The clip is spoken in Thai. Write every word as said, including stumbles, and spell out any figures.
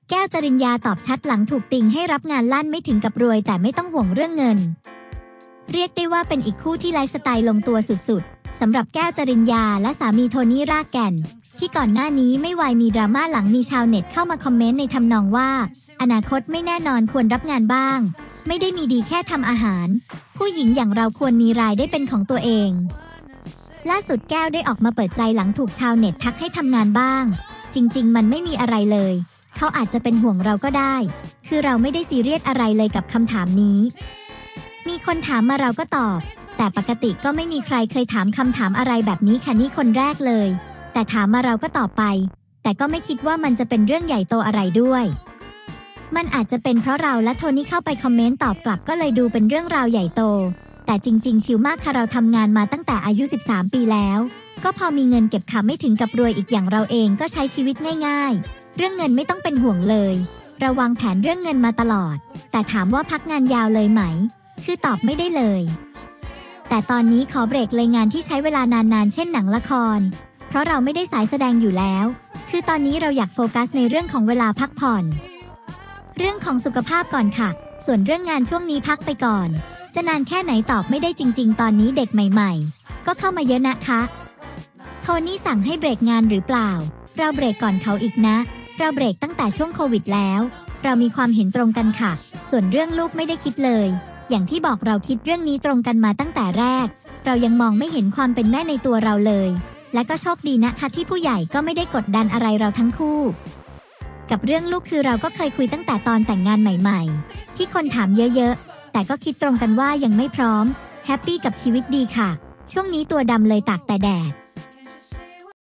แก้วจริญญาตอบชัดหลังถูกติงให้รับงานลั่นไม่ถึงกับรวยแต่ไม่ต้องห่วงเรื่องเงินเรียกได้ว่าเป็นอีกคู่ที่ไลฟ์สไตล์ลงตัวสุดๆสำหรับแก้วจริญญาและสามีโทนี่รากแก่นที่ก่อนหน้านี้ไม่วายมีดราม่าหลังมีชาวเน็ตเข้ามาคอมเมนต์ในทำนองว่าอนาคตไม่แน่นอนควรรับงานบ้างไม่ได้มีดีแค่ทำอาหารผู้หญิงอย่างเราควรมีรายได้เป็นของตัวเองล่าสุดแก้วได้ออกมาเปิดใจหลังถูกชาวเน็ตทักให้ทำงานบ้างจริงๆมันไม่มีอะไรเลยเขาอาจจะเป็นห่วงเราก็ได้คือเราไม่ได้ซีเรียสอะไรเลยกับคำถามนี้มีคนถามมาเราก็ตอบแต่ปกติก็ไม่มีใครเคยถามคำถามอะไรแบบนี้ค่ะนี่คนแรกเลยแต่ถามมาเราก็ตอบไปแต่ก็ไม่คิดว่ามันจะเป็นเรื่องใหญ่โตอะไรด้วยมันอาจจะเป็นเพราะเราและโทนี่เข้าไปคอมเมนต์ตอบกลับก็เลยดูเป็นเรื่องราวใหญ่โตแต่จริงๆชิลมากค่ะเราทำงานมาตั้งแต่อายุสิบสามปีแล้วก็พอมีเงินเก็บค่ะไม่ถึงกับรวยอีกอย่างเราเองก็ใช้ชีวิตง่ายๆเรื่องเงินไม่ต้องเป็นห่วงเลยเราวางแผนเรื่องเงินมาตลอดแต่ถามว่าพักงานยาวเลยไหมคือตอบไม่ได้เลยแต่ตอนนี้ขอเบรกเลยงานที่ใช้เวลานานๆเช่นหนังละครเพราะเราไม่ได้สายแสดงอยู่แล้วคือตอนนี้เราอยากโฟกัสในเรื่องของเวลาพักผ่อนเรื่องของสุขภาพก่อนค่ะส่วนเรื่องงานช่วงนี้พักไปก่อนจะนานแค่ไหนตอบไม่ได้จริงๆตอนนี้เด็กใหม่ๆก็เข้ามาเยอะนะคะโทนี่สั่งให้เบรกงานหรือเปล่าเราเบรกก่อนเขาอีกนะเราเบรกตั้งแต่ช่วงโควิดแล้วเรามีความเห็นตรงกันค่ะส่วนเรื่องลูกไม่ได้คิดเลยอย่างที่บอกเราคิดเรื่องนี้ตรงกันมาตั้งแต่แรกเรายังมองไม่เห็นความเป็นแม่ในตัวเราเลยและก็โชคดีนะคะที่ผู้ใหญ่ก็ไม่ได้กดดันอะไรเราทั้งคู่กับเรื่องลูกคือเราก็เคยคุยตั้งแต่ตอนแต่งงานใหม่ๆที่คนถามเยอะๆแต่ก็คิดตรงกันว่ายังไม่พร้อมแฮปปี้กับชีวิตดีค่ะช่วงนี้ตัวดำเลยตากแต่แดด